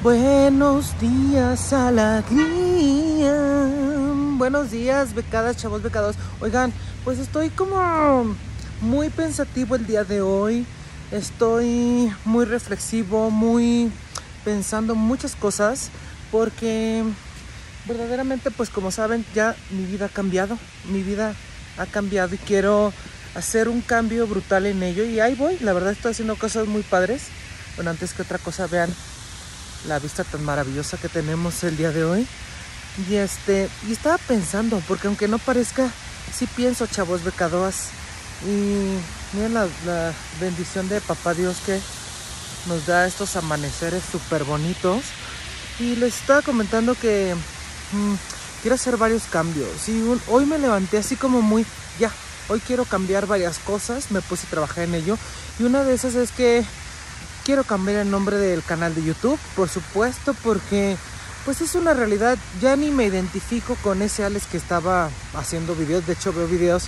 Buenos días, alegría. Buenos días, becadas, chavos, becados. Oigan, pues estoy como muy pensativo el día de hoy. Estoy muy reflexivo, muy pensando muchas cosas. Porque verdaderamente, pues como saben, ya mi vida ha cambiado. Mi vida ha cambiado y quiero hacer un cambio brutal en ello. Y ahí voy, la verdad estoy haciendo cosas muy padres. Bueno, antes que otra cosa, vean la vista tan maravillosa que tenemos el día de hoy. Y estaba pensando, porque aunque no parezca, sí pienso, chavos becadoas. Y miren la bendición de papá Dios que nos da estos amaneceres súper bonitos. Y les estaba comentando que quiero hacer varios cambios. Y hoy me levanté así como muy, ya, hoy quiero cambiar varias cosas. Me puse a trabajar en ello. Y una de esas es que quiero cambiar el nombre del canal de YouTube, por supuesto, porque pues es una realidad. Ya ni me identifico con ese Alex que estaba haciendo videos. De hecho, veo videos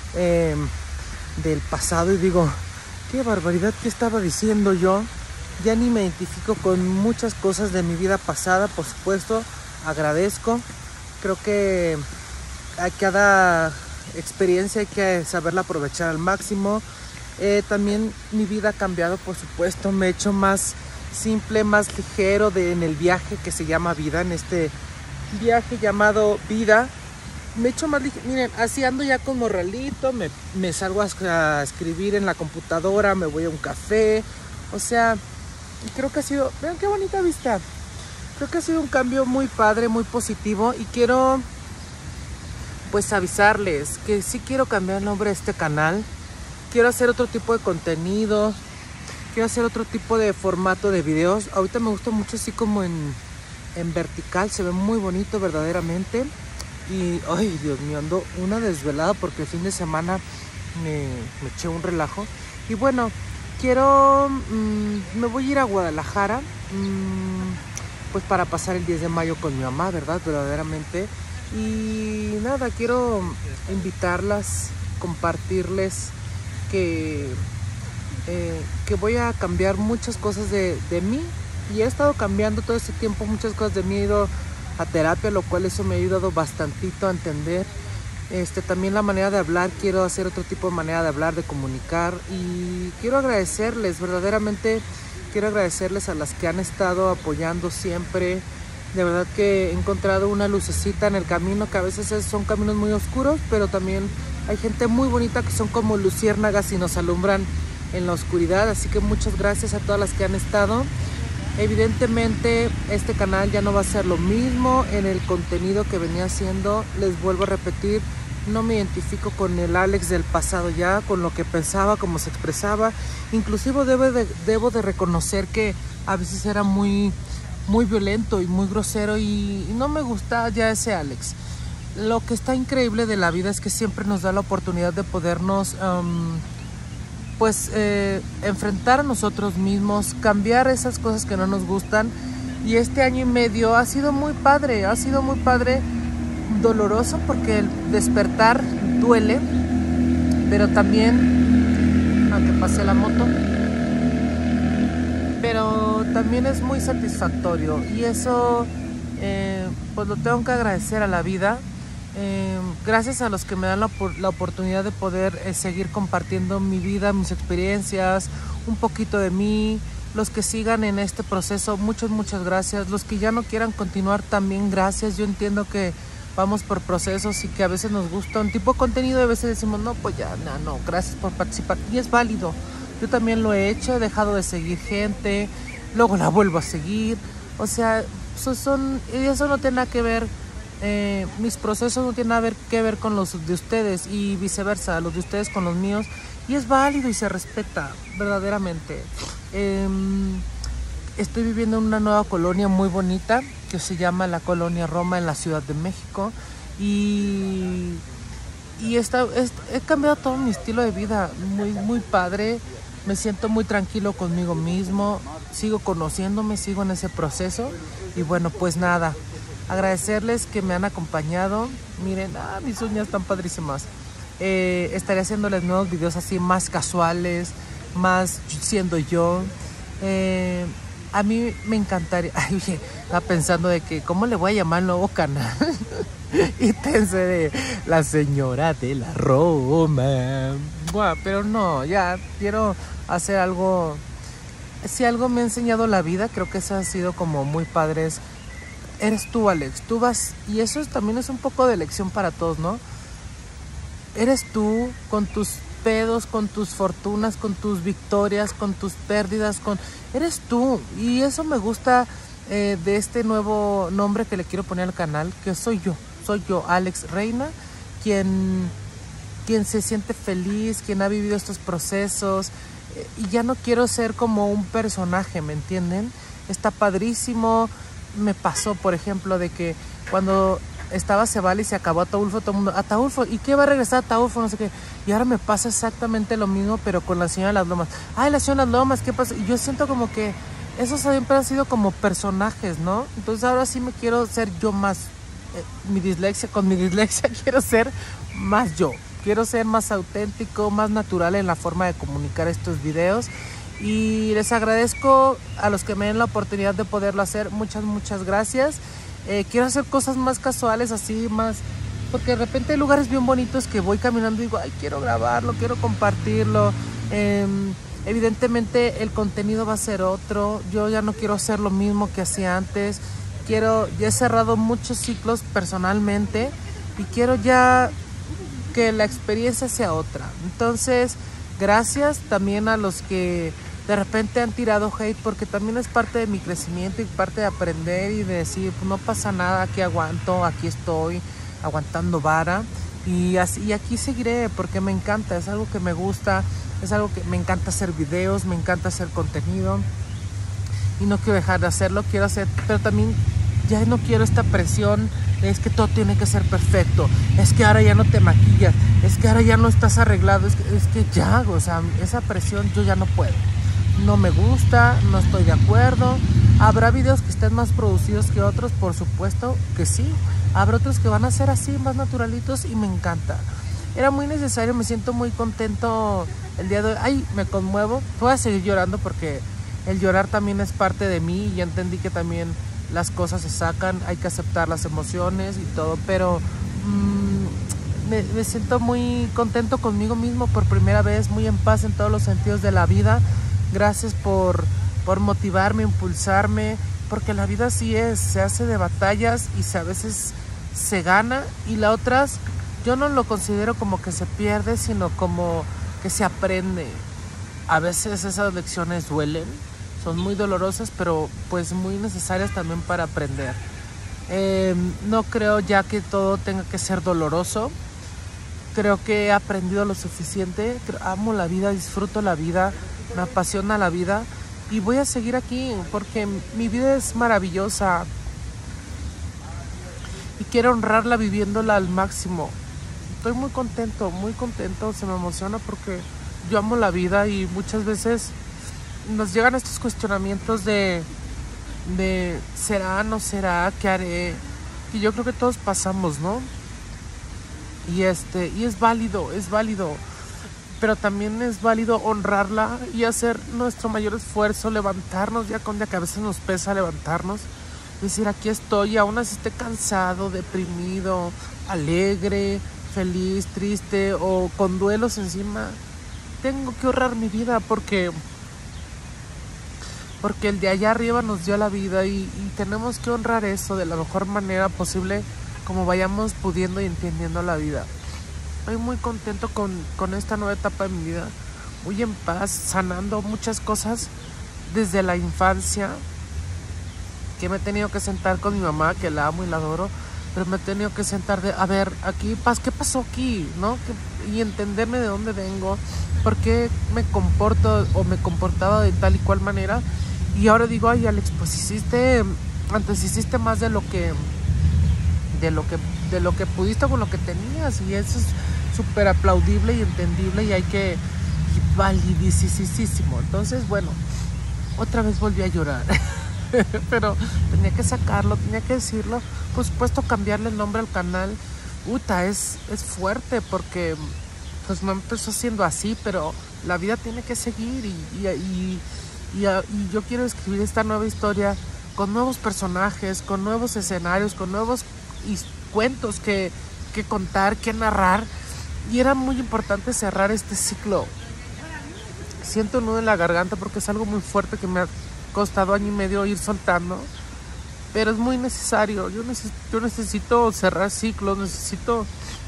del pasado y digo, qué barbaridad que estaba diciendo yo. Ya ni me identifico con muchas cosas de mi vida pasada, por supuesto. Agradezco. Creo que a cada experiencia hay que saberla aprovechar al máximo. También mi vida ha cambiado, por supuesto. Me he hecho más simple, más ligero en el viaje que se llama vida. En este viaje llamado vida me he hecho más ligero. Miren, así ando ya con morralito. Me salgo a escribir en la computadora. Me voy a un café. O sea, creo que ha sido, vean qué bonita vista. Creo que ha sido un cambio muy padre, muy positivo. Y quiero pues avisarles que sí quiero cambiar el nombre de este canal. Quiero hacer otro tipo de contenido. Quiero hacer otro tipo de formato de videos. Ahorita me gusta mucho así como en vertical. Se ve muy bonito verdaderamente. Y, ay, Dios mío, ando una desvelada porque el fin de semana me eché un relajo. Y bueno, me voy a ir a Guadalajara. Pues para pasar el 10 de mayo con mi mamá, ¿verdad? Verdaderamente. Y nada, quiero invitarlas, compartirles que voy a cambiar muchas cosas de mí. Y he estado cambiando todo este tiempo muchas cosas de mí. He ido a terapia, lo cual eso me ha ayudado bastantito a entender. También la manera de hablar, quiero hacer otro tipo de manera de hablar, de comunicar. Y quiero agradecerles, verdaderamente quiero agradecerles a las que han estado apoyando siempre. De verdad que he encontrado una lucecita en el camino, que a veces son caminos muy oscuros, pero también hay gente muy bonita que son como luciérnagas y nos alumbran en la oscuridad. Así que muchas gracias a todas las que han estado. Evidentemente este canal ya no va a ser lo mismo en el contenido que venía haciendo. Les vuelvo a repetir, no me identifico con el Alex del pasado ya, con lo que pensaba, cómo se expresaba. Inclusive debo de reconocer que a veces era muy violento y muy grosero y no me gusta ya ese Alex. Lo que está increíble de la vida es que siempre nos da la oportunidad de podernos enfrentar a nosotros mismos, cambiar esas cosas que no nos gustan. Y este año y medio ha sido muy padre, doloroso porque el despertar duele, pero también, aunque pase la moto, pero también es muy satisfactorio. Y eso pues lo tengo que agradecer a la vida. Gracias a los que me dan la oportunidad de poder seguir compartiendo mi vida, mis experiencias, un poquito de mí. Los que sigan en este proceso, muchas gracias. Los que ya no quieran continuar, también gracias. Yo entiendo que vamos por procesos y que a veces nos gusta un tipo de contenido y a veces decimos, no, pues ya, no, gracias por participar. Y es válido. Yo también lo he hecho, he dejado de seguir gente, luego la vuelvo a seguir. O sea, eso no tiene nada que ver. Mis procesos no tienen nada que ver con los de ustedes y viceversa, los de ustedes con los míos, y es válido y se respeta verdaderamente. Estoy viviendo en una nueva colonia muy bonita que se llama la Colonia Roma en la Ciudad de México y he cambiado todo mi estilo de vida, muy padre. Me siento muy tranquilo conmigo mismo, sigo conociéndome, sigo en ese proceso y bueno, pues nada, agradecerles que me han acompañado. Miren, mis uñas están padrísimas. Estaré haciéndoles nuevos videos así más casuales, más siendo yo. A mí me encantaría, ay, oye, estaba pensando de que, ¿cómo le voy a llamar al nuevo canal? Y pensé de la señora de la Roma. Buah, pero no, ya quiero hacer algo. Si algo me ha enseñado la vida, creo que eso ha sido como muy padre. Eres tú, Alex, tú vas, y eso también es un poco de lección para todos, ¿no? Eres tú con tus pedos, con tus fortunas, con tus victorias, con tus pérdidas, eres tú. Y eso me gusta de este nuevo nombre que le quiero poner al canal, que soy yo, Alex Reina, quien se siente feliz, quien ha vivido estos procesos, y ya no quiero ser como un personaje, ¿me entienden? Está padrísimo. Me pasó, por ejemplo, de que cuando estaba Cebal y se acabó Ataulfo, todo el mundo, Ataulfo, ¿y qué va a regresar Ataulfo? No sé qué. Y ahora me pasa exactamente lo mismo, pero con la señora de las Lomas. Ay, la señora de las Lomas, ¿qué pasa? Y yo siento como que esos siempre han sido como personajes, ¿no? Entonces ahora sí me quiero ser yo más. Con mi dislexia quiero ser más yo. Quiero ser más auténtico, más natural en la forma de comunicar estos videos. Y les agradezco a los que me den la oportunidad de poderlo hacer. Muchas gracias. Quiero hacer cosas más casuales, así más, porque de repente hay lugares bien bonitos que voy caminando y digo, ay, quiero grabarlo, quiero compartirlo. Evidentemente el contenido va a ser otro. Yo ya no quiero hacer lo mismo que hacía antes. Ya he cerrado muchos ciclos personalmente y quiero ya que la experiencia sea otra. Entonces, gracias también a los que de repente han tirado hate, porque también es parte de mi crecimiento y parte de aprender y de decir, pues no pasa nada, aquí aguanto, aquí estoy aguantando vara y aquí seguiré porque me encanta, es algo que me gusta, es algo que me encanta hacer videos, me encanta hacer contenido y no quiero dejar de hacerlo, quiero hacer, pero también ya no quiero esta presión, es que todo tiene que ser perfecto, es que ahora ya no te maquillas, es que ahora ya no estás arreglado, es que ya, o sea, esa presión yo ya no puedo. No me gusta, no estoy de acuerdo. ¿Habrá videos que estén más producidos que otros? Por supuesto que sí. Habrá otros que van a ser así, más naturalitos y me encanta. Era muy necesario, me siento muy contento el día de hoy. Ay, me conmuevo. Voy a seguir llorando porque el llorar también es parte de mí y ya entendí que también las cosas se sacan, hay que aceptar las emociones y todo, pero me siento muy contento conmigo mismo por primera vez, muy en paz en todos los sentidos de la vida. Gracias por motivarme, impulsarme, porque la vida así es, se hace de batallas y a veces se gana y las otras yo no lo considero como que se pierde, sino como que se aprende. A veces esas lecciones duelen, son muy dolorosas, pero pues muy necesarias también para aprender. No creo ya que todo tenga que ser doloroso. Creo que he aprendido lo suficiente. Amo la vida, disfruto la vida, me apasiona la vida y voy a seguir aquí porque mi vida es maravillosa y quiero honrarla viviéndola al máximo. Estoy muy contento, se me emociona porque yo amo la vida y muchas veces nos llegan estos cuestionamientos de ¿será, no será? ¿Qué haré? Y yo creo que todos pasamos, ¿no? Y es válido, pero también es válido honrarla y hacer nuestro mayor esfuerzo, levantarnos ya con día que a veces nos pesa levantarnos, decir aquí estoy, aún así esté cansado, deprimido, alegre, feliz, triste o con duelos encima, tengo que honrar mi vida porque el de allá arriba nos dio la vida y tenemos que honrar eso de la mejor manera posible, como vayamos pudiendo y entendiendo la vida. Estoy muy contento con esta nueva etapa de mi vida, muy en paz, sanando muchas cosas desde la infancia, que me he tenido que sentar con mi mamá, que la amo y la adoro, pero me he tenido que sentar a ver, aquí, ¿qué pasó aquí? ¿No? Y entenderme de dónde vengo, por qué me comporto o me comportaba de tal y cual manera. Y ahora digo, ay, Alex, pues antes hiciste más de lo que pudiste con lo que tenías, y eso es súper aplaudible y entendible y validísimo. Entonces, bueno, otra vez volví a llorar. Pero tenía que sacarlo, tenía que decirlo. Por supuesto, cambiarle el nombre al canal, es fuerte porque pues no empezó siendo así, pero la vida tiene que seguir y y yo quiero escribir esta nueva historia con nuevos personajes, con nuevos escenarios, con nuevos cuentos que contar, que narrar. Y era muy importante cerrar este ciclo. Siento un nudo en la garganta porque es algo muy fuerte que me ha costado año y medio ir soltando, pero es muy necesario. Yo necesito cerrar ciclos, necesito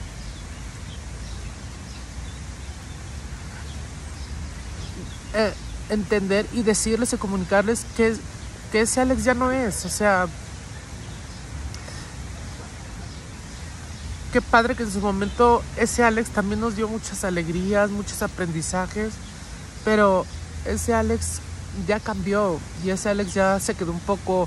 entender y decirles y comunicarles que ese Alex ya no es. O sea, qué padre que en su momento ese Alex también nos dio muchas alegrías, muchos aprendizajes, pero ese Alex ya cambió y ese Alex ya se quedó un poco...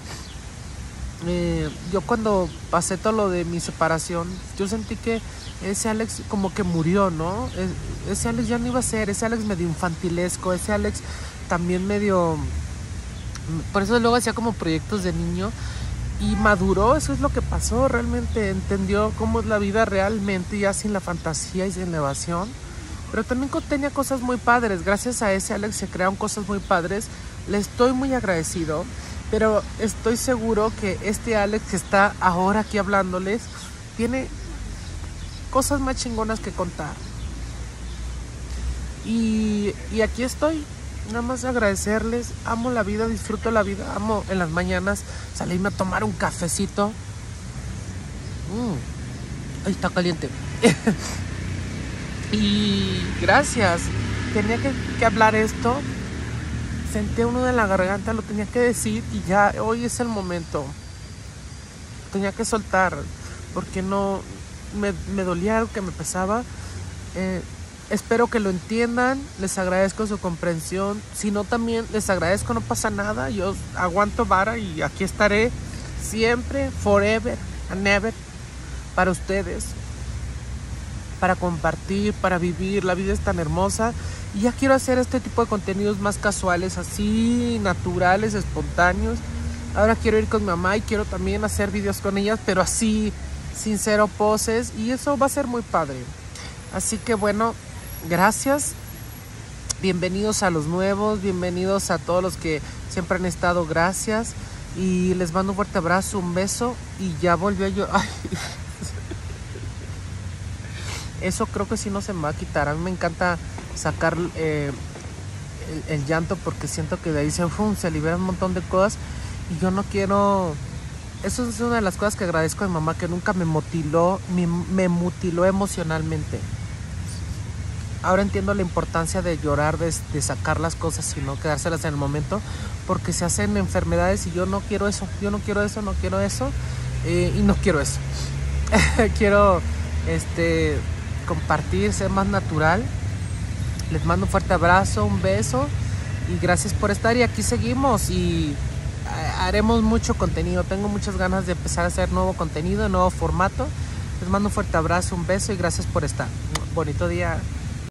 yo cuando pasé todo lo de mi separación, yo sentí que ese Alex como que murió, ¿no? Ese Alex ya no iba a ser, ese Alex medio infantilesco, ese Alex también medio... Por eso luego hacía como proyectos de niño y maduró. Eso es lo que pasó, realmente entendió cómo es la vida realmente, ya sin la fantasía y sin la evasión. Pero también tenía cosas muy padres. Gracias a ese Alex se crearon cosas muy padres. Le estoy muy agradecido, pero estoy seguro que este Alex que está ahora aquí hablándoles tiene cosas más chingonas que contar. Y aquí estoy, nada más agradecerles. Amo la vida, disfruto la vida. Amo en las mañanas salirme a tomar un cafecito. Ay, está caliente. Y gracias. Tenía que hablar esto. Sentía uno de la garganta, lo tenía que decir y ya hoy es el momento. Tenía que soltar porque no me dolía algo que me pesaba. Espero que lo entiendan. Les agradezco su comprensión. Si no, también les agradezco, no pasa nada. Yo aguanto vara y aquí estaré siempre, forever and never, para ustedes, para compartir, para vivir. La vida es tan hermosa. Y ya quiero hacer este tipo de contenidos más casuales, así, naturales, espontáneos. Ahora quiero ir con mi mamá y quiero también hacer videos con ellas, pero así, sin cero poses. Y eso va a ser muy padre. Así que bueno, gracias. Bienvenidos a los nuevos, bienvenidos a todos los que siempre han estado. Gracias. Y les mando un fuerte abrazo, un beso. Y ya volvió yo. Ay. Eso creo que sí no se me va a quitar. A mí me encanta sacar el llanto porque siento que de ahí se libera un montón de cosas y yo no quiero... Eso es una de las cosas que agradezco a mi mamá, que nunca me mutiló emocionalmente. Ahora entiendo la importancia de llorar, de sacar las cosas y no quedárselas en el momento, porque se hacen enfermedades y yo no quiero eso, y no quiero eso. Quiero compartir, ser más natural. Les mando un fuerte abrazo, un beso y gracias por estar. Y aquí seguimos y haremos mucho contenido. Tengo muchas ganas de empezar a hacer nuevo contenido, nuevo formato. Les mando un fuerte abrazo, un beso y gracias por estar. Bonito día.